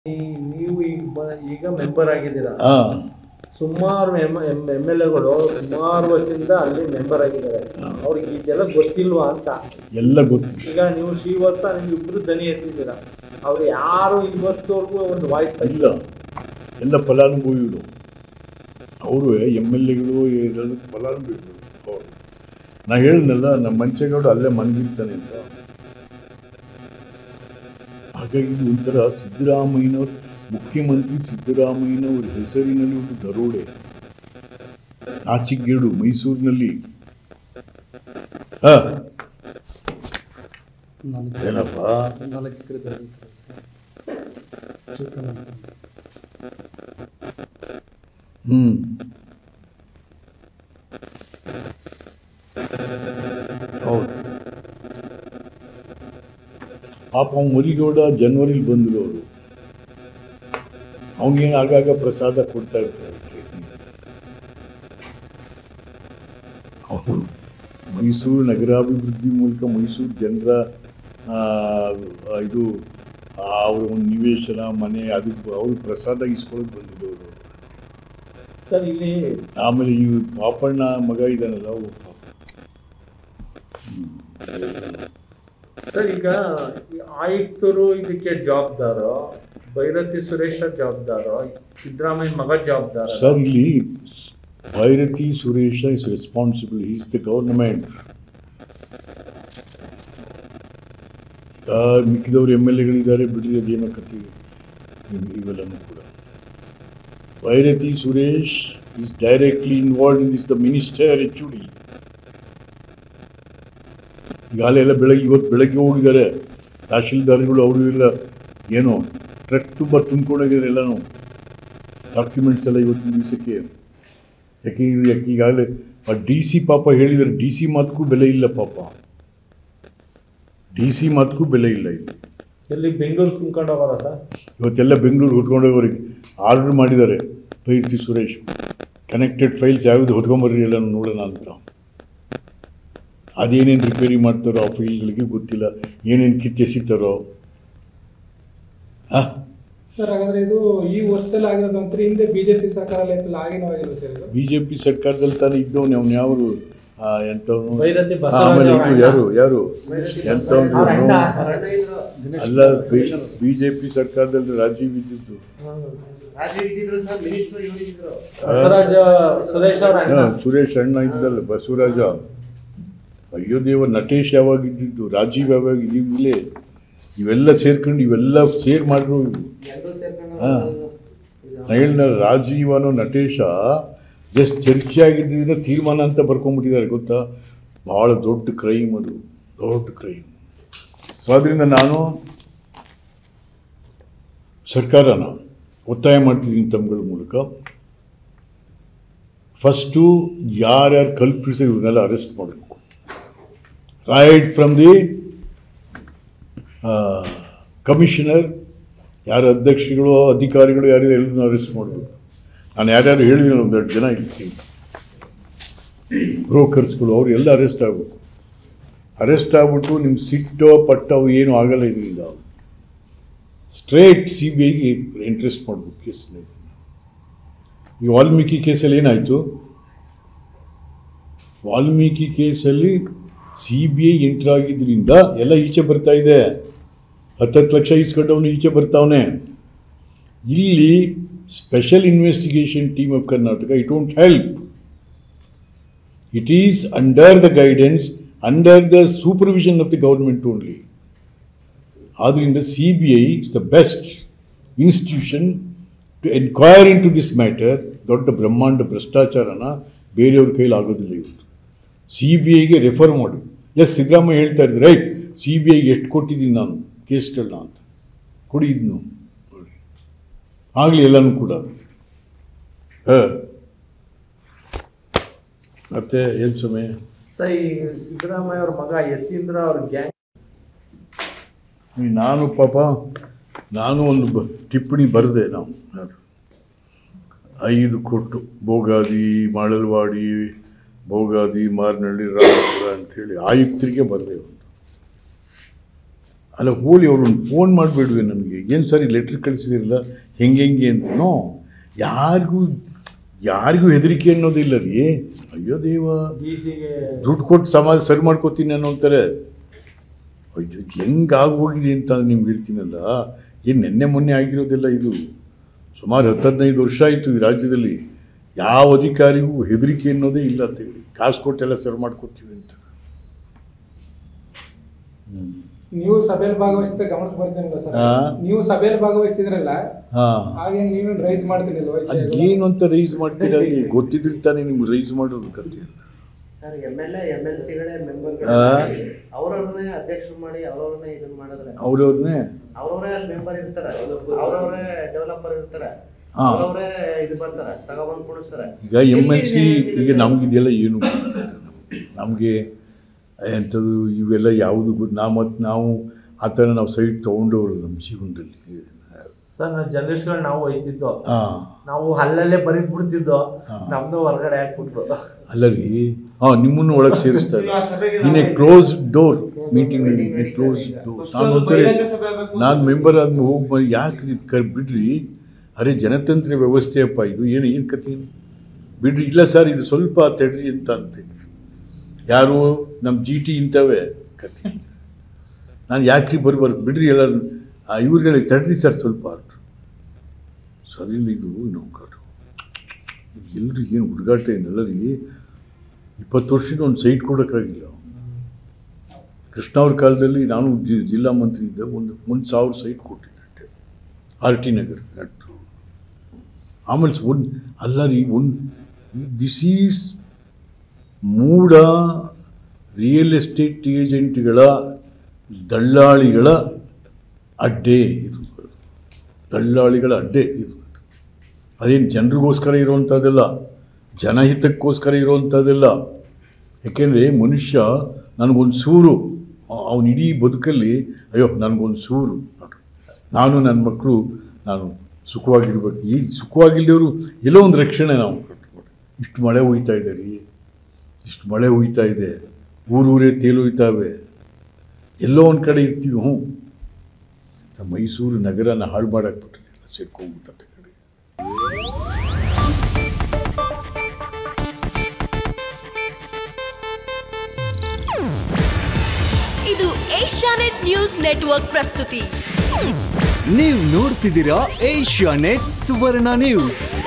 ನೀವು ಈಗ ಮೆಂಬರ್ ಆಗಿದ್ದೀರಾ. ಸುಮಾರು ಎಮ್ ಎಲ್ ಎಗಳು ಸುಮಾರು ವರ್ಷದಿಂದ ಅಲ್ಲಿ ಮೆಂಬರ್ ಆಗಿದ್ದಾರೆ. ಅವ್ರಿಗೆ ಇದೆಲ್ಲ ಗೊತ್ತಿಲ್ವಾ ಅಂತ? ಎಲ್ಲ ಗೊತ್ತು. ಈಗ ನೀವು ಶ್ರೀವತ್ಸ ನಿಮ್ಗೆ ಇಬ್ಬರು ದನಿ ಎತ್ತಿದ್ದೀರಾ, ಅವ್ರು ಯಾರು ಇವತ್ತವರೆಗೂ ಒಂದು ವಾಯ್ಸ್ ಇಲ್ಲ. ಎಲ್ಲ ಫಲಾನುಭವಿಗಳು ಅವರು ಎಮ್ ಎಲ್ ಎಗಳು ಫಲಾನುಭವಿಗಳು ಅವರು. ನಾ ಹೇಳಿದ್ನಲ್ಲ, ನಮ್ಮ ಮಂಚೇಗೌಡ ಅಲ್ಲೇ ಮನ್ಗಿರ್ತಾನೆ ಅಂತ. ಹಾಗಾಗಿ ಒಂಥರ ಸಿದ್ದರಾಮಯ್ಯನವ್ರು, ಮುಖ್ಯಮಂತ್ರಿ ಸಿದ್ದರಾಮಯ್ಯನವ್ರ ಹೆಸರಿನಲ್ಲಿ ಒಂದು ದರೋಡೆ, ನಾಚಿಗೇಡು ಮೈಸೂರಿನಲ್ಲಿ. ಏನಪ್ಪ ಹೌದು. ಪಾಪ ಮುರಿಗೌಡ ಜನವರಿಲಿ ಬಂದರು. ಅವರು ಅವನಿಗೇನು ಆಗಾಗ ಪ್ರಸಾದ ಕೊಡ್ತಾ ಇರ್ತಾರೆ. ಅವರು ಮೈಸೂರು ನಗರಾಭಿವೃದ್ಧಿ ಮೂಲಕ ಮೈಸೂರು ಜನರ ಇದು ಅವರ ಒಂದು ನಿವೇಶನ ಮನೆ ಅದಕ್ಕೆ ಅವರು ಪ್ರಸಾದ ಇಸ್ಕೊಳ್ಳೋಕೆ ಬಂದಿದ್ದವರು ಸರ್. ಇಲ್ಲಿ ಆಮೇಲೆ ಈ ಪಾಪಣ್ಣ ಮಗ ಇದ್ದಾನಲ್ಲ ಅವು ಸರ್, ಈಗ ಆಯುಕ್ತರು ಇದಕ್ಕೆ ಜವಾಬ್ದಾರೋ, ಭೈರತಿ ಸುರೇಶ ಜವಾಬ್ದಾರೋ, ಸಿದ್ದರಾಮಯ್ಯ ಮಗ ಜವಾಬ್ದಾರ? ಸರ್, ಇಲ್ಲಿ Byrathi Suresh is responsible, is the government. ಮಿಕ್ಕಿದವರು ಎಮ್ ಎಲ್ ಎಗಳಿದ್ದಾರೆ ಬಿಡ್ರಿ, ಅದೇನೋ ಕತೆ ಇವೆಲ್ಲನೂ ಕೂಡ. Byrathi Suresh is directly involve in this, the minister HOD. ಈಗಾಗಲೆಲ್ಲ ಇವತ್ತು ಬೆಳಗ್ಗೆ ಹೋಗಿದ್ದಾರೆ ತಹಶೀಲ್ದಾರ್ಗಳು, ಅವರು ಎಲ್ಲ ಏನೋ ಟ್ರಕ್ ತುಂಬ ತುಂಬ್ಕೊಂಡೋಗಿದ್ದಾರೆ ಎಲ್ಲನೂ ಡಾಕ್ಯುಮೆಂಟ್ಸ್ ಎಲ್ಲ ಇವತ್ತಿನ ದಿವಸಕ್ಕೆ. ಯಾಕೆ ಈಗಾಗಲೇ DC ಪಾಪ ಹೇಳಿದ್ದಾರೆ, DC ಮಾತಕ್ಕೂ ಬೆಲೆ ಇಲ್ಲ ಪಾಪ, DC ಮಾತಕ್ಕೂ ಬೆಲೆ ಇಲ್ಲ. ಇಲ್ಲಿ ಎಲ್ಲಿ ಬೆಂಗಳೂರು ತುಂಬ್ಕೊಂಡು ಹೋಗೋರ ಸರ್? ಇವತ್ತೆಲ್ಲ ಬೆಂಗಳೂರು ಹೊತ್ಕೊಂಡೋಗೋರಿಗೆ ಆರ್ಡರ್ ಮಾಡಿದ್ದಾರೆ. ಭೈರತಿ ಸುರೇಶ್ ಕನೆಕ್ಟೆಡ್ ಫೈಲ್ಸ್ ಯಾವುದು ಹೊತ್ಕೊಂಬರ್ರಿ ಎಲ್ಲ ನೋಡೋಣ ಅಂತ. ಅದೇನೇನು ರಿಪೇರಿ ಮಾಡ್ತಾರೋ ಆ ಫೈಲ್ಗಳಿಗೆ ಗೊತ್ತಿಲ್ಲ, ಏನೇನು ಕಿತ್ತೆಸಿತಾರೋ. ಸರ್, ಹಾಗಾದ್ರೆ ಇದು ಈ ವರ್ಷದಲ್ಲಿ ಆಗಿರೋದಂತ ಹಿಂದೆ BJP ಸರ್ಕಾರದಲ್ಲಿ ಇತ್ತಲ್ಲ, ಆಗೇನೂ ಆಗಿಲ್ಲ ಸರ್? ಇದು BJP ಸರ್ಕಾರದಲ್ಲಿ ತಾನೇ ಇದ್ದವನು ಅವ್ನು ಯಾರು ಎಂಥವನು? ಆಮೇಲೆ ಯಾರು ಎಂಥವನು ಅಲ್ಲ, BJP ಸರ್ಕಾರದಲ್ಲಿ ರಾಜೀವ್ ಇದ್ದಿದ್ದು. ಸುರೇಶ್ ಅಣ್ಣ ಇದ್ದಲ್ಲ, ಬಸವರಾಜ. ಅಯ್ಯೋ ದೇವ, ನಟೇಶ್ ಯಾವಾಗ ಇದ್ದಿದ್ದು, ರಾಜೀವ್ ಯಾವಾಗ ಇದೀವಿಲ್ಲೇ, ಇವೆಲ್ಲ ಸೇರ್ಕೊಂಡು ಇವೆಲ್ಲ ಸೇರ್ ಮಾಡಿದ್ರು. ಹೇಳಿದ ರಾಜೀವನು ನಟೇಶ ಜಸ್ಟ್ ಚರ್ಚೆ ಆಗಿದ್ದಿದ್ರೆ ತೀರ್ಮಾನ ಅಂತ ಬರ್ಕೊಂಡ್ಬಿಟ್ಟಿದ್ದಾರೆ ಗೊತ್ತಾ. ಭಾಳ ದೊಡ್ಡ ಕ್ರೈಮ್ ಅದು, ದೊಡ್ಡ ಕ್ರೈಮ್. ಸೊ ಅದರಿಂದ ನಾನು ಸರ್ಕಾರನ ಒತ್ತಾಯ ಮಾಡ್ತಿದ್ದೀನಿ ತಮ್ಮಗಳ ಮೂಲಕ, ಫಸ್ಟು ಯಾರ್ಯಾರು ಕಲ್ಪಿಸಿ ಇವ್ರನ್ನೆಲ್ಲ ಅರೆಸ್ಟ್ ಮಾಡಬೇಕು. ರೈಟ್ ಫ್ರಮ್ ದಿ ಕಮಿಷನರ್, ಯಾರು ಅಧ್ಯಕ್ಷಗಳು ಅಧಿಕಾರಿಗಳು ಯಾರು ಎಲ್ಲರೂ ಅರೆಸ್ಟ್ ಮಾಡಬೇಕು. ನಾನು ಯಾರ್ಯಾರು ಹೇಳಿದ್ದೀನಿ, ಒಂದು 2 ಜನ ಇರ್ತೀನಿ, ಬ್ರೋಕರ್ಸ್ಗಳು, ಅವರು ಎಲ್ಲ ಅರೆಸ್ಟ್ ಆಗಬೇಕು. ಅರೆಸ್ಟ್ ಆಗ್ಬಿಟ್ಟು ನಿಮ್ಮ ಸಿಟ್ಟೋ ಪಟ್ಟವು ಏನೂ ಆಗಲ್ಲ. ಇದರಿಂದ ಸ್ಟ್ರೇಟ್ CBIಗೆ ಇಂಟ್ರೆಸ್ಟ್ ಮಾಡಬೇಕು ಕೇಸನ್ನ. ಈ ವಾಲ್ಮೀಕಿ ಕೇಸಲ್ಲಿ ಏನಾಯಿತು? ವಾಲ್ಮೀಕಿ ಕೇಸಲ್ಲಿ CBI ಎಂಟ್ರ್ ಆಗಿದ್ದರಿಂದ ಎಲ್ಲ ಈಚೆ ಬರ್ತಾ ಇದೆ. 10 ಲಕ್ಷ ಇಸ್ಕೊಂಡವನು ಈಚೆ ಬರ್ತಾವನೆ. ಇಲ್ಲಿ special investigation team of Karnataka, it won't help. It is under the guidance, under the supervision of the government only. ಆದ್ದರಿಂದ CBI is the best institution to enquire into this matter. ದೊಡ್ಡ ಬ್ರಹ್ಮಾಂಡ ಭ್ರಷ್ಟಾಚಾರನ ಬೇರೆಯವ್ರ ಕೈಲಿ ಆಗೋದಿಲ್ಲ. ಇವತ್ತು CBIಗೆ ರೆಫರ್ ಮಾಡಿ. ಸಿದ್ದರಾಮಯ್ಯ ಹೇಳ್ತಾ ಇದ್ದಾರೆ, ರೈಟ್, CBIಗೆ ಎಷ್ಟು ಕೊಟ್ಟಿದ್ದೀನಿ ನಾನು ಕೇಸ್ಗಳನ್ನ ಅಂತ, ಕೊಡಿ ಇದನ್ನು ನೋಡಿ, ಆಗಲಿ ಎಲ್ಲನೂ ಕೂಡ. ಮತ್ತೆ ಏನು ಸಮಯ ಸರ್, ಈ ಸಿದ್ದರಾಮಯ್ಯ ಅವ್ರ ಮಗ ಯತೀಂದ್ರ ಅವ್ರ ಗ್ಯಾಂಗ್, ನಾನು ಒಂದು ಟಿಪ್ಪಣಿ ಬರೆದೆ. ನಾವು 5 ಕೊಟ್ಟು ಭೋಗಾದಿ, ಮಾಳಲ್ವಾಡಿ, ಭೋಗಾದಿ, ಮಾರ್ನಳ್ಳಿ, ರಾಮಪುರ ಅಂಥೇಳಿ ಆಯುಕ್ತರಿಗೆ ಬರೆದೆ. ಅಲ್ಲ ಹೋಳಿ ಅವ್ರನ್ನ ಫೋನ್ ಮಾಡಿಬಿಡುವೆ ನನಗೆ, ಏನು ಸರಿ ಲೆಟ್ರ್ ಕಳಿಸಿದಿರಲ್ಲ ಹೆಂಗೆ ಅಂತನೋ. ಯಾರಿಗೂ ಹೆದರಿಕೆ ಅನ್ನೋದಿಲ್ಲ ರೀ. ಅಯ್ಯೋ ದೇವ, ದುಡ್ಡು ಕೊಟ್ಟು ಸಮಾಜ ಸರಿ ಮಾಡ್ಕೋತೀನಿ ಅನ್ನೋಂತಾರೆ. ಅಯ್ಯೋ ಹೆಂಗಾಗೋಗಿದೆ ಅಂತ ನಿಮ್ಗೆ ಹೇಳ್ತೀನಲ್ಲ. ಏನು ನೆನ್ನೆ ಮೊನ್ನೆ ಆಗಿರೋದಿಲ್ಲ ಇದು. ಸುಮಾರು 10-15 ವರ್ಷ ಆಯಿತು ಈ ರಾಜ್ಯದಲ್ಲಿ. ಯಾವ ಅಧಿಕಾರಿಗೂ ಹೆದರಿಕೆ ಅನ್ನೋದೇ ಇಲ್ಲ ಅಂತ ಹೇಳಿ, ಕಾಸು ಕೊಟ್ಟೆಲ್ಲ ಸರಿ ಮಾಡ್ಕೋತೀವಿ ಅಂತ. ನೀವು ಸಭೆಯಲ್ಲಿ ಭಾಗವಹಿಸಿದ ಗಮನಕ್ಕೆ ಬರ್ತೀನಿಲ್ಲ ಸರ್. ನೀವು ಸಭೆಯಲ್ಲಿ ಭಾಗವಹಿಸ್ತಿದ್ರಲ್ಲ, ಹಾಗೆ ನೀವೇನು ರೈಸ್ ಮಾಡ್ತಿರ್ಲಿಲ್ಲ? ಏನು ಅಂತ ರೈಸ್ ಮಾಡ್ತೀರಾ? ಗೊತ್ತಿದ್ರೆ ತಾನೇ ನಿಮ್ಗೆ ರೈಸ್ ಮಾಡೋದು ಕತೆ. ಸರ್ MLA MLCಗಳೇ ಮೆಂಬರ್ ಅವ್ರವ್ರನ್ನೇ ಅಧ್ಯಕ್ಷರು ಮಾಡಿ ಅವ್ರವ್ರನ್ನೇ ಇದನ್ನ ಮಾಡಿದ್ರೆ ಅವ್ರವರೇ ಮೆಂಬರ್ ಇರ್ತಾರೆ, ಅವ್ರವರೇ ಡೆವಲಪರ್ ಇರ್ತಾರೆ, ಅವ್ರವರೇ ಇದು ಬರ್ತಾರೆ ತಗೊಬಂದು ಕೊಡಿಸ್ತಾರೆ. ಈಗ MLC ಈಗ ನಮಗಿದೆಲ್ಲ ಏನು ನಮಗೆ ಎಂಥದ್ದು ಇವೆಲ್ಲ ಯಾವುದು ನಾವು ಆ ಥರ ನಾವು ಸೈಟ್ ತೊಗೊಂಡವರು ನಮ್ಮ ಜೀವನದಲ್ಲಿ. ಸರ್ ನಾವು ಜರ್ನಲಿಸ್ಟ್ಗಳು ನಾವು ಒಯ್ತಿದ್ದೋ, ನಾವು ಅಲ್ಲಲ್ಲೇ ಬರೀದ್ ಬಿಡ್ತಿದ್ದೋ, ನಮ್ದು ಹೊರಗಡೆ ಹಾಕ್ಬಿಟ್ರು. ಅಲ್ಲ ರೀ, ನಿಮ್ಮನ್ನು ಒಳಗೆ ಸೇರಿಸ್ತಾರೆ. In a close door meeting, close door. ನಾನು ಮೆಂಬರ್ ಆದ್ಮೇಲೆ ಹೋಗಿ ಯಾಕೆ ಬಿಡ್ರಿ, ಅರೆ ಜನತಂತ್ರ ವ್ಯವಸ್ಥೆಯಪ್ಪ ಇದು, ಏನು ಕತೆ ಬಿಡ್ರಿ. ಇಲ್ಲ ಸರ್ ಇದು ಸ್ವಲ್ಪ ತಡ್ರಿ ಅಂತ ಅಂತೆ. ಯಾರು ನಮ್ಮ GT ಇಂಥವೇ ಕತೆ ಅಂತ. ನಾನು ಯಾಕ್ರಿ ಬರ್ಬಾರ್ದು ಬಿಡ್ರಿ, ಎಲ್ಲ ಇವ್ರುಗಳಿಗೆ ತಡ್ರಿ ಸರ್ ಸ್ವಲ್ಪ ಅಂದರು. ಸೊ ಅದರಿಂದ ಇದು ನೌಕಾಟು ಎಲ್ರಿ ಏನು ಹುಡುಗಾಟ ಏನೆಲ್ಲ ರೀ. 20 ವರ್ಷದ ಒಂದು ಸೈಟ್ ಕೊಡೋಕ್ಕಾಗಿಲ್ಲ. ಕೃಷ್ಣ ಅವ್ರ ಕಾಲದಲ್ಲಿ ನಾನು ಜಿಲ್ಲಾ ಮಂತ್ರಿ ಇದ್ದ 1,000 ಸೈಟ್ ಕೊಟ್ಟಿದ್ದೆ RT ನಗರ. ಆಮೇಲೆ ಅಲ್ಲ ರೀ, ದಿಸ್ ಈಸ್ ಮೂಢ ರಿಯಲ್ ಎಸ್ಟೇಟ್ ಏಜೆಂಟ್ಗಳ ದಳ್ಳಾಳಿಗಳ ಅಡ್ಡೆ ಇದು. ದಳ್ಳಾಳಿಗಳ ಅಡ್ಡೆ ಇದು. ಅದೇನು ಜನರಿಗೋಸ್ಕರ ಇರುವಂಥದ್ದೆಲ್ಲ, ಜನಹಿತಕ್ಕೋಸ್ಕರ ಇರುವಂಥದ್ದೆಲ್ಲ. ಯಾಕೆಂದರೆ ಮನುಷ್ಯ ನನಗೊಂದು ಸೂರು, ಅವನ ಇಡೀ ಬದುಕಲ್ಲಿ ಅಯ್ಯೋ ನನಗೊಂದು ಸೂರು, ನಾನು ನನ್ನ ಮಕ್ಕಳು ನಾನು ಸುಖವಾಗಿರ್ಬೇಕು. ಈ ಸುಖವಾಗಿಲ್ಲದವರು ಎಲ್ಲೋ ಒಂದು ರಕ್ಷಣೆ ನಾವು ಕಟ್ಕೊಂಡು. ಇಷ್ಟು ಮಳೆ ಹುಯ್ತಾ ಇದೆ ರೀ, ಇಷ್ಟು ಮಳೆ ಹುಯ್ತಾ ಇದೆ, ಊರೂರೇ ತೇಲುಯ್ತಾವೆ, ಎಲ್ಲೋ ಒಂದು ಕಡೆ ಇರ್ತೀವಿ. ಮೈಸೂರು ನಗರನ ಹಾಳು ಮಾಡಾಕ್ಬಿಟ್ಟಿರಲಿಲ್ಲ, ಸೇರ್ಕೊಂಡ್ಬಿಟ್ಟಂತೆ ಕಡೆ. ಇದು ಏಷ್ಯಾನೆಟ್ ನ್ಯೂಸ್ ನೆಟ್ವರ್ಕ್ ಪ್ರಸ್ತುತಿ. ನೀವು ನೋಡ್ತಿದ್ದೀರಾ ಏಷ್ಯಾನೆಟ್ ಸುವರ್ಣ ನ್ಯೂಸ್.